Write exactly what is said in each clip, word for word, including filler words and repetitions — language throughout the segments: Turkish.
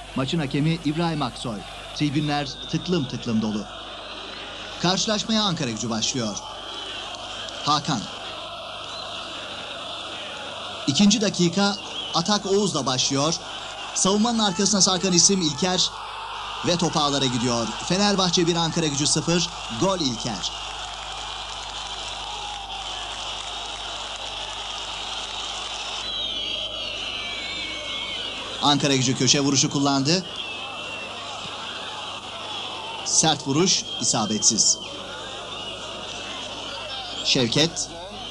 Maçın hakemi İbrahim Aksoy. Tribünler tıklım tıklım dolu. Karşılaşmaya Ankaragücü başlıyor. Hakan. İkinci dakika atak Oğuz'la başlıyor. Savunmanın arkasına sarkan isim İlker ve top ağlara gidiyor. Fenerbahçe bir, Ankaragücü sıfır. Gol İlker. Ankaragücü köşe vuruşu kullandı. Sert vuruş, isabetsiz. Şevket.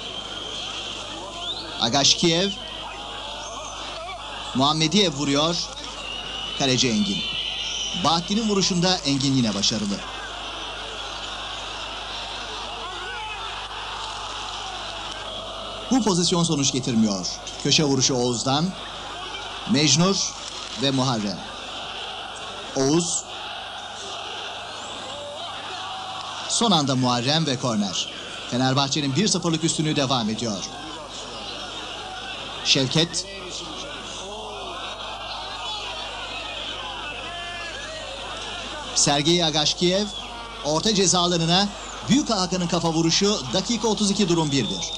Agaşkiyev. Muhammediyev vuruyor. Kaleci Engin. Bahattin'in vuruşunda Engin yine başarılı. Bu pozisyon sonuç getirmiyor. Köşe vuruşu Oğuz'dan. Mecnur ve Muharrem. Oğuz. Son anda Muharrem ve korner. Fenerbahçe'nin bir sıfırlık üstünlüğü devam ediyor. Şevket. Sergey Agaşkiyev orta ceza alanına. Büyük Hakan'ın kafa vuruşu. Dakika otuz iki, durum bir bir.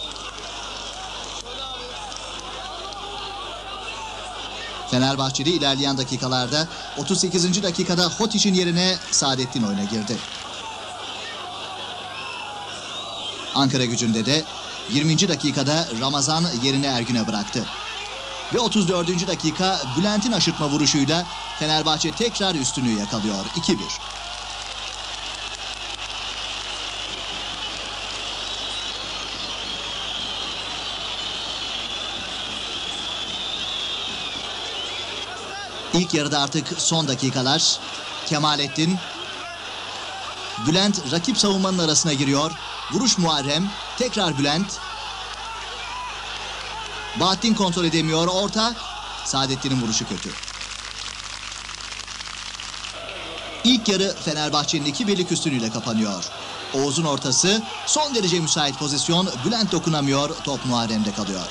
Fenerbahçeli ilerleyen dakikalarda otuz sekizinci dakikada Hotiç'in yerine Saadettin oyuna girdi. Ankaragücü'nde de yirminci dakikada Ramazan yerine Ergün'e bıraktı. Ve otuz dördüncü dakika Bülent'in aşırtma vuruşuyla Fenerbahçe tekrar üstünlüğü yakalıyor. iki bir. İlk yarıda artık son dakikalar. Kemalettin. Bülent rakip savunmanın arasına giriyor. Vuruş Muharrem. Tekrar Bülent. Bahattin kontrol edemiyor. Orta. Saadettin'in vuruşu kötü. İlk yarı Fenerbahçe'nin iki birlik üstünlüğüyle kapanıyor. Oğuz'un ortası. Son derece müsait pozisyon. Bülent dokunamıyor. Top Muharrem'de kalıyor.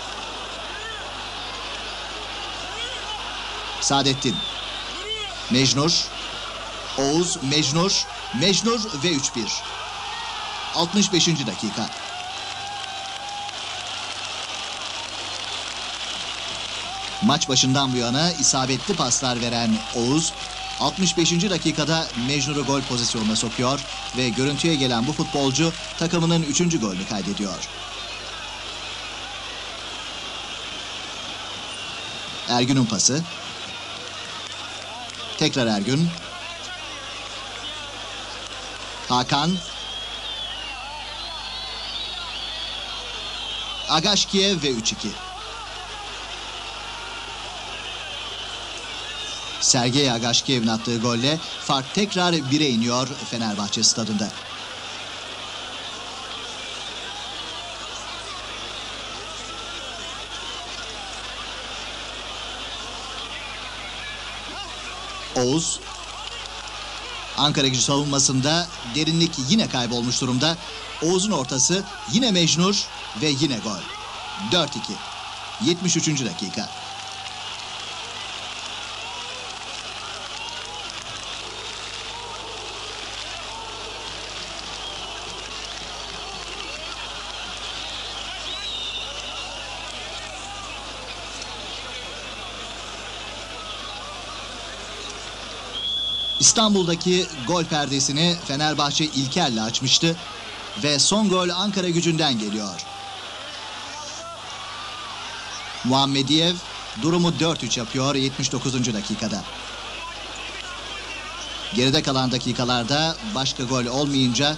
Saadettin. Mecnur. Oğuz, Mecnur. Mecnur ve üç bir. altmış beşinci dakika. Maç başından bu yana isabetli paslar veren Oğuz, altmış beşinci dakikada Mecnur'u gol pozisyonuna sokuyor ve görüntüye gelen bu futbolcu takımının üçüncü golünü kaydediyor. Ergün'ün pası. Tekrar Ergün. Hakan. Agaşkiyev ve üç iki. Sergey Agaşkiyev'in attığı golle fark tekrar bire iniyor Fenerbahçe stadında. Oğuz. Ankaragücü savunmasında derinlik yine kaybolmuş durumda. Oğuz'un ortası, yine Mecnur ve yine gol. dört iki. yetmiş üçüncü dakika. İstanbul'daki gol perdesini Fenerbahçe İlker'le açmıştı ve son gol Ankaragücü'nden geliyor. Muhammediyev durumu dört üç yapıyor yetmiş dokuzuncu dakikada. Geride kalan dakikalarda başka gol olmayınca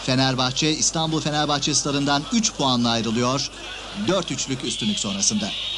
Fenerbahçe İstanbul Fenerbahçe stadından üç puanla ayrılıyor dört üçlük üstünlük sonrasında.